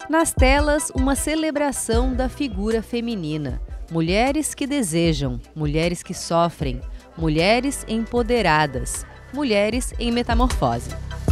Nas telas, uma celebração da figura feminina. Mulheres que desejam, mulheres que sofrem, mulheres empoderadas, mulheres em metamorfose.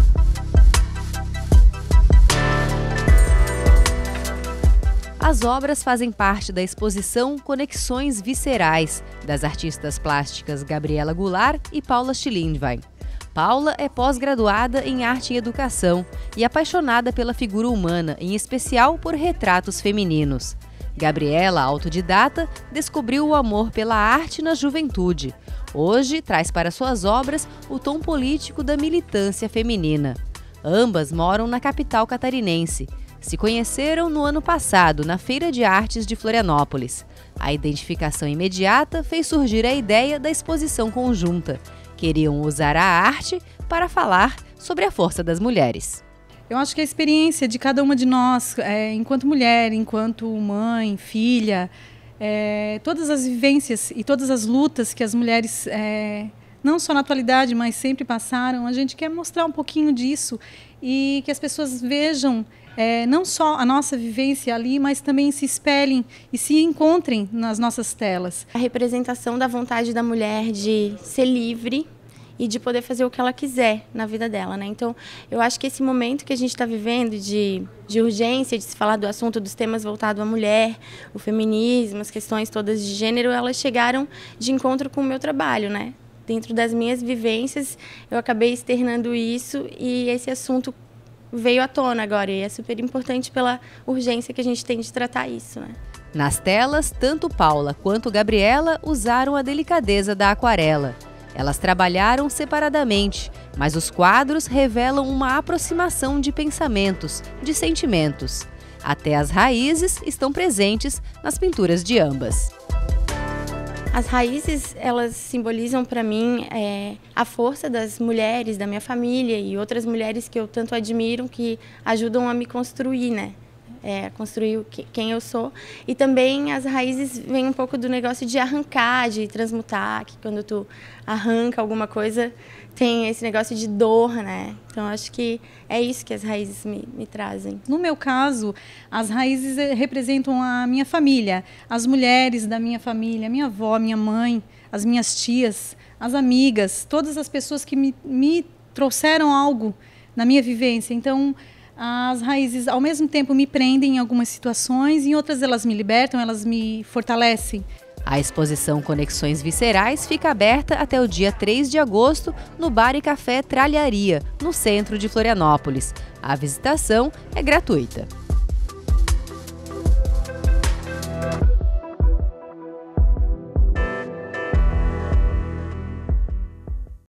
As obras fazem parte da exposição Conexões Viscerais, das artistas plásticas Gabriela Goulart e Paula Schilindwein. Paula é pós-graduada em Arte e Educação e apaixonada pela figura humana, em especial por retratos femininos. Gabriela, autodidata, descobriu o amor pela arte na juventude. Hoje, traz para suas obras o tom político da militância feminina. Ambas moram na capital catarinense. Se conheceram no ano passado, na Feira de Artes de Florianópolis. A identificação imediata fez surgir a ideia da exposição conjunta. Queriam usar a arte para falar sobre a força das mulheres. Eu acho que a experiência de cada uma de nós, enquanto mulher, enquanto mãe, filha, todas as vivências e todas as lutas que as mulheres, não só na atualidade, mas sempre passaram, a gente quer mostrar um pouquinho disso e que as pessoas vejam não só a nossa vivência ali, mas também se espelhem e se encontrem nas nossas telas. A representação da vontade da mulher de ser livre e de poder fazer o que ela quiser na vida dela, né? Então, eu acho que esse momento que a gente está vivendo de urgência, de se falar do assunto, dos temas voltados à mulher, o feminismo, as questões todas de gênero, elas chegaram de encontro com o meu trabalho, né? Dentro das minhas vivências, eu acabei externando isso e esse assunto veio à tona agora e é super importante pela urgência que a gente tem de tratar isso, né? Nas telas, tanto Paula quanto Gabriela usaram a delicadeza da aquarela. Elas trabalharam separadamente, mas os quadros revelam uma aproximação de pensamentos, de sentimentos. Até as raízes estão presentes nas pinturas de ambas. As raízes, elas simbolizam para mim a força das mulheres, da minha família e outras mulheres que eu tanto admiro, que ajudam a me construir, né? Construir quem eu sou. E também as raízes vêm um pouco do negócio de arrancar, de transmutar, que quando tu arranca alguma coisa, tem esse negócio de dor, né? Então, acho que é isso que as raízes me trazem. No meu caso, as raízes representam a minha família, as mulheres da minha família, minha avó, minha mãe, as minhas tias, as amigas, todas as pessoas que me trouxeram algo na minha vivência. Então, as raízes, ao mesmo tempo, me prendem em algumas situações, em outras elas me libertam, elas me fortalecem. A exposição Conexões Viscerais fica aberta até o dia 3 de agosto no Bar e Café Tralharia, no centro de Florianópolis. A visitação é gratuita.